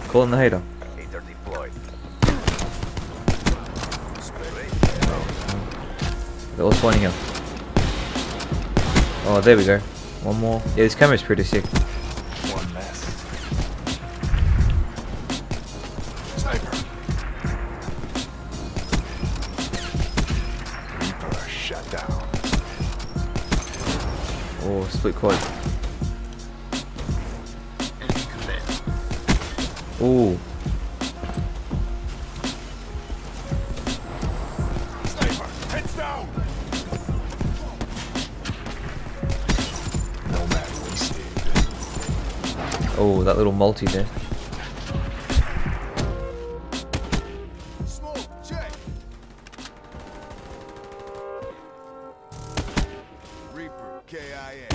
Calling the Heto. Heater deployed. They're all spawning him. Oh, there we go. One more. Yeah, this camera's pretty sick. One mess. Sniper. Reaper shut down. Oh, split quad. Ooh. Sniper, heads down. No matter wasted. Oh, that little multi there. Smoke, check. Reaper, KIA.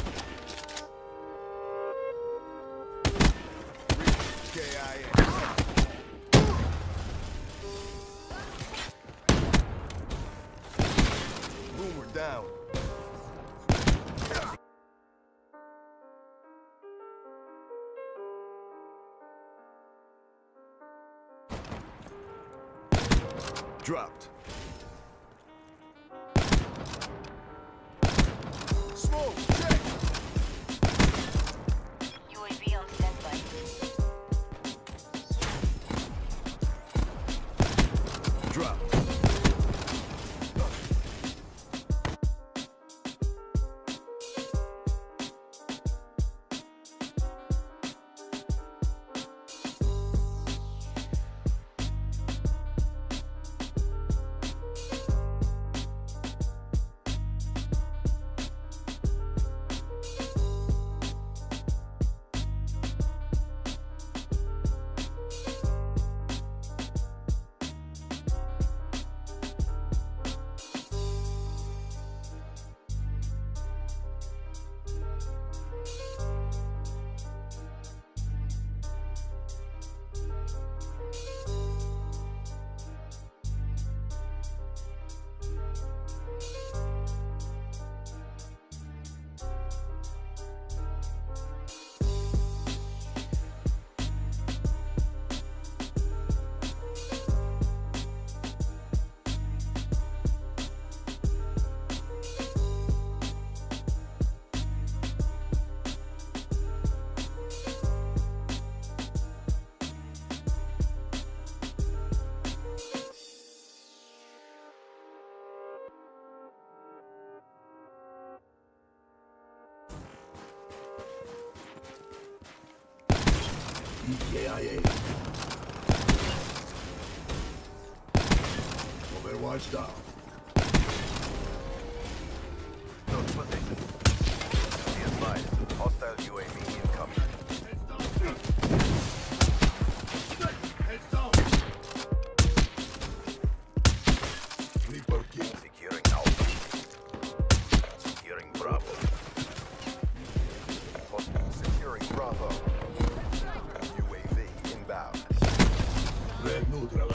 Reaper, KIA. Boomer down. Dropped. Smoke, check. UAV on standby. Dropped. EKIA. Overwatch down. Note position. Be advised, hostile UAV incoming. Heads down. Reaper kill. Securing Alpha. Securing Bravo. Securing Bravo. UAV inbound. Red neutral.